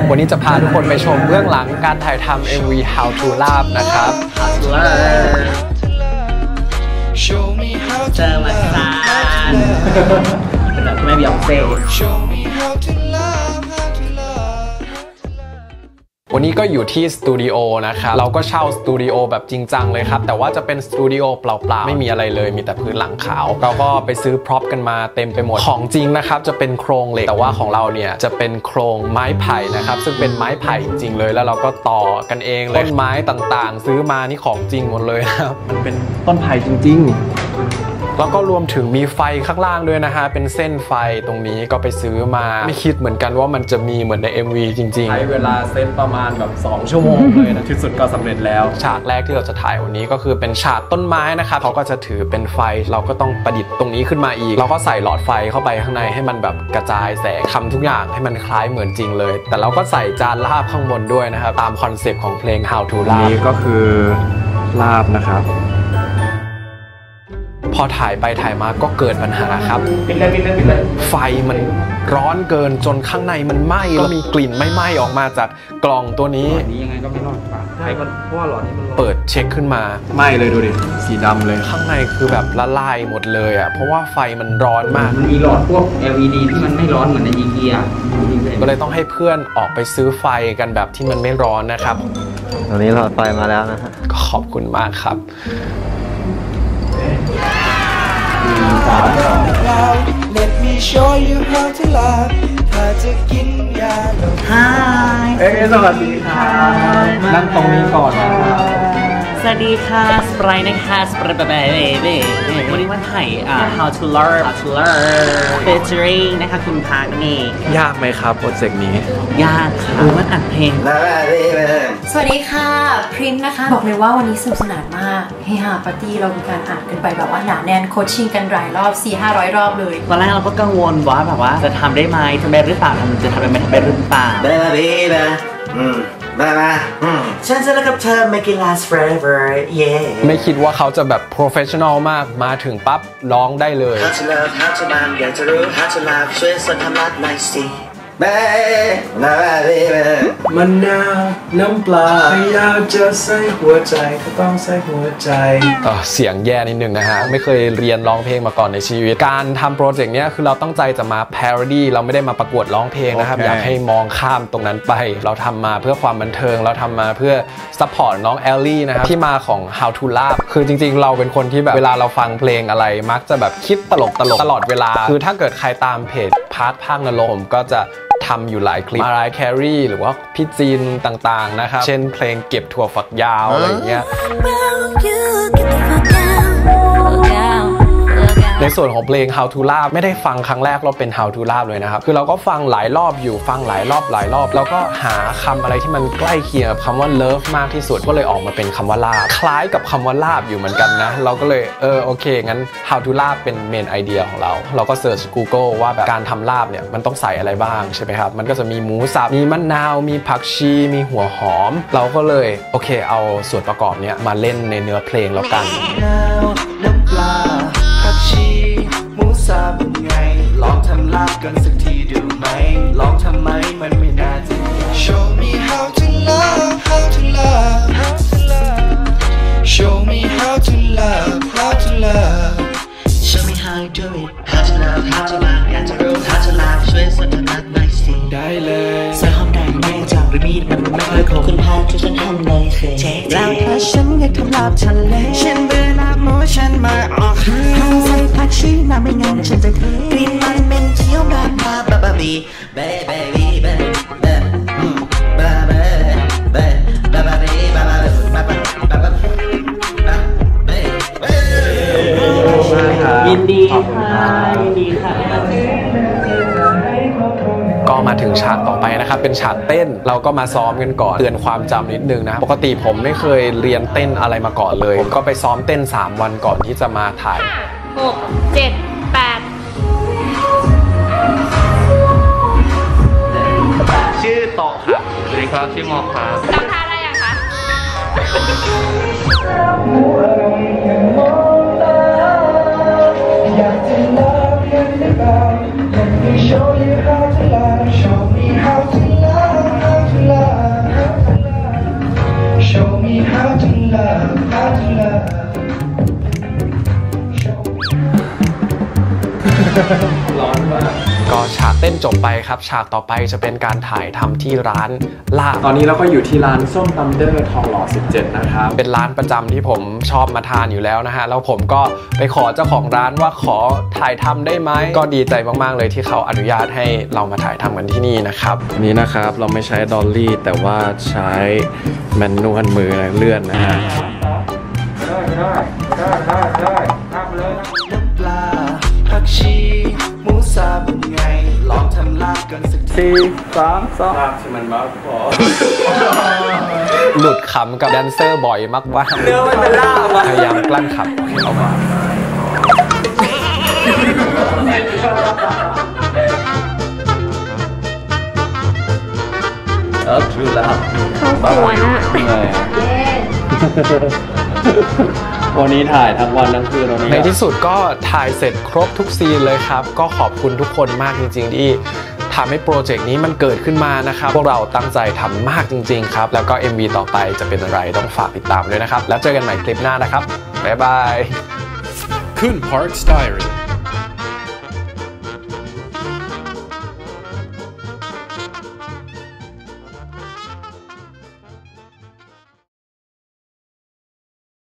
วันนี้จะพาทุกคนไปชมเบื้องหลังการถ่ายทำ MV How to Love นะครับ How to Love เจอมาซาเป็นแบบแม่บิยองเซ่วันนี้ก็อยู่ที่สตูดิโอนะครับเราก็เช่าสตูดิโอแบบจริงจังเลยครับแต่ว่าจะเป็นสตูดิโอเปล่าๆไม่มีอะไรเลยมีแต่พื้นหลังขาวเราก็ไปซื้อพร็อพกันมาเต็มไปหมดของจริงนะครับจะเป็นโครงเหล็กแต่ว่าของเราเนี่ยจะเป็นโครงไม้ไผ่นะครับซึ่งเป็นไม้ไผ่จริงๆเลยแล้วเราก็ต่อกันเองเลยต้นไม้ต่างๆซื้อมานี่ของจริงหมดเลยนะครับมันเป็นต้นไผ่จริงๆแล้วก็รวมถึงมีไฟข้างล่างด้วยนะฮะเป็นเส้นไฟตรงนี้ก็ไปซื้อมาไม่คิดเหมือนกันว่ามันจะมีเหมือนใน MV จริงๆใช้เวลาเซตประมาณแบบ2 ชั่วโมงเลยนะที่สุดก็สำเร็จแล้วฉากแรกที่เราจะถ่ายวันนี้ก็คือเป็นฉากต้นไม้นะครับเขาก็จะถือเป็นไฟเราก็ต้องประดิษฐ์ตรงนี้ขึ้นมาอีกเราก็ใส่หลอดไฟเข้าไปข้างในให้มันแบบกระจายแสงทำทุกอย่างให้มันคล้ายเหมือนจริงเลยแต่เราก็ใส่จานลาบข้างบนด้วยนะครับตามคอนเซปต์ของเพลง How to Love นี้ก็คือลาบนะครับพอถ่ายไปถ่ายมาก็เกิดปัญหาครับไฟมันร้อนเกินจนข้างในมันไหม้แล้วมีกลิ่นไหม้ออกมาจากกล่องตัวนี้ยังไงก็ไม่รอดป่ะใช่เพราะว่าหลอดนี้มันเปิดเช็คขึ้นมาไหม้เลยดูดิสีดำเลยข้างในคือแบบละลายหมดเลยอ่ะเพราะว่าไฟมันร้อนมากมันมีหลอดพวก LED ที่มันไม่ร้อนเหมือนในอีเกียก็เลยต้องให้เพื่อนออกไปซื้อไฟกันแบบที่มันไม่ร้อนนะครับตอนนี้หลอดไฟมาแล้วนะฮะก็ขอบคุณมากครับ Let me show you how to love ถ้าจะกินยาลดฮายสวัสดีครับนั่งตรงนี้ก่อนนะครับสวัสดีค่ะสไปร์นะคะสไปร์แบบวันนี้วันถ่ายHow to Love featuring นะคะคุณพาร์คนี่ยากไหมครับโปรเจกต์นี้ยากค่ะมันอัดเพลงสวัสดีค่ะพริมนะคะบอกเลยว่าวันนี้สนุกสนานมากเฮฮาปาร์ตี้เรามีการอัดกันไปแบบว่าหนาแน่นโคชชิ่งกันหลายรอบ 400-500 รอบเลยตอนแรกเราก็กังวลว่าแบบว่าจะทำได้ไหมทำได้หรือเปล่าจะทำได้ไหมทำได้หรือเปล่ามาฉันจะรักกับเธอ make it last forever yeah ไม่คิดว่าเขาจะแบบ professional มากมาถึงปั๊บร้องได้เลย How to love How to love อยากจะรู้ How to love ช่วยสอนทำรักหน่อยสิมะนาวน้ำปลาอยากจะใส่หัวใจก็ต้องใส่หัวใจเสียงแย่นิดนึงนะฮะไม่เคยเรียนร้องเพลงมาก่อนในชีวิตการทำโปรเจกต์นี้คือเราตั้งใจจะมา parody เราไม่ได้มาประกวดร้องเพลงนะครับอยากให้มองข้ามตรงนั้นไปเราทำมาเพื่อความบันเทิงเราทำมาเพื่อซัพพอร์ตน้องแอลลี่นะครับที่มาของ How to Love คือจริงๆเราเป็นคนที่แบบเวลาเราฟังเพลงอะไรมักจะแบบคิดตลกตลอดเวลาคือถ้าเกิดใครตามเพจพาร์ทภาคนรกผมก็จะทำอยู่หลายคลิปมารายแครี่หรือว่าพี่จีนต่างๆนะครับเช่นเพลงเก็บถั่วฝักยาวอะไรอย่างเงี้ยในส่วนของเพลง How to Love ไม่ได้ฟังครั้งแรกเราเป็น How to Love เลยนะครับคือเราก็ฟังหลายรอบอยู่ฟังหลายรอบแล้วก็หาคำอะไรที่มันใกล้เคียงกับคำว่า love มากที่สุดก็เลยออกมาเป็นคำว่าลาบคล้ายกับคำว่าลาบอยู่เหมือนกันนะเราก็เลยโอเคงั้น How to Love เป็นเมนไอเดียของเราก็เสิร์ช Google ว่าแบบการทำลาบเนี่ยมันต้องใส่อะไรบ้างใช่ไหมครับมันก็จะมีหมูสับมีมะนาวมีผักชีมีหัวหอมเราก็เลยโอเคเอาส่วนประกอบเนี้ยมาเล่นในเนื้อเพลงแล้วกันน้ำปลาผักชีหมูสับเป็นไงลองทำลาบกันสักทีดูไหมลองทำไหมมันไม่น่าจะ Show me how to love how to love how to love Show me how to love how to love Show me how you do it how to love how to love อยากจะรู้ how to love ช่วยสอนนัดหน่อยสิได้เลยใส่หอมแดงแม่จากหรือมีดมันไม่ค่อยคมคุณพาช่วยฉันทำเลยสิแล้วถ้าฉันอยากทำลาบทะเลฉันเบื่อลาบหมูฉันมาออกห้ามใส่ผักชีน้ำไม่งั้นฉันจะกลิ่นมันเป็นเชี่ยวแบบบาบีเบเบบีเบเบบาเบเบบาบาบีบาบาบาบาบาบายินดีค่ะยินดีค่ะก็มาถึงฉากต่อไปนะครับเป็นฉากเต้นเราก็มาซ้อมกันก่อนเตือนความจำนิดนึงนะปกติผมไม่เคยเรียนเต้นอะไรมาก่อนเลยผมก็ไปซ้อมเต้น3 วันก่อนที่จะมาถ่าย 6 7 8 ชื่อโตครับสวัสดีครับชื่อมอครับจำท่าได้ยังคะ Show you how to love, show me how to love. ร้อนมากก็ฉากเต้นจบไปครับฉากต่อไปจะเป็นการถ่ายทำที่ร้านลาบตอนนี้เราก็อยู่ที่ร้านส้มตำเดอร์ทองหล่อ17นะครับเป็นร้านประจำที่ผมชอบมาทานอยู่แล้วนะฮะแล้วผมก็ไปขอเจ้าของร้านว่าขอถ่ายทำได้ไหมก็ดีใจมากๆเลยที่เขาอนุญาตให้เรามาถ่ายทำกันที่นี่นะครับนี่นะครับเราไม่ใช้ดอลลี่แต่ว่าใช้แมนนวลมือเลื่อนนะฮะปลาผักชีหมูสับไงลองทำลาบกันสักที 4 3 2ลาบที่มันมากพอหลุดขำกับแดนเซอร์บ่อยมากว่าเนื้อมันเป็นลาบพยายามกลั้นขับออกมาดูแล้วเขาสวยอ่ะวันนี้ถ่ายทั้งวันทั้งคืนในที่สุดก็ถ่ายเสร็จครบทุกซีนเลยครับก็ขอบคุณทุกคนมากจริงๆที่ทำให้โปรเจกต์นี้มันเกิดขึ้นมานะครับพวกเราตั้งใจทำมากจริงๆครับแล้วก็ MV ต่อไปจะเป็นอะไรต้องฝากติดตามด้วยนะครับแล้วเจอกันใหม่คลิปหน้านะครับบ๊ายบายขึ้น Parks Diary